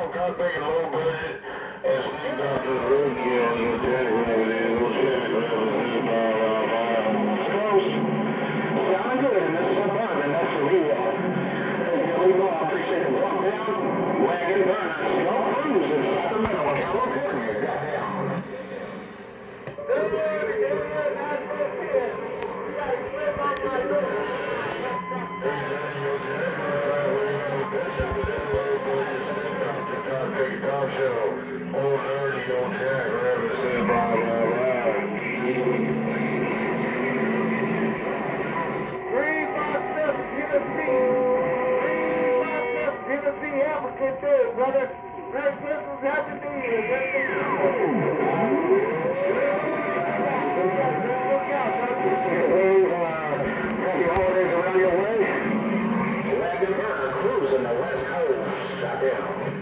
got big and low budget. And sneaked out to the roadkill and the little Chevy It's close. Sounding good in this Suburban, that's where we are. We go, I appreciate it. Walk down, wagon burner, slow cruise in Sacramento, California. Goddamn. Talk show, old nerdy, old Jack Rabbit said blah blah blah. 357 Tennessee applicant there, brother. Merry Christmas, Happy New Year. Happy holidays around your way. Wagon burner cruising the West Coast. Goddamn.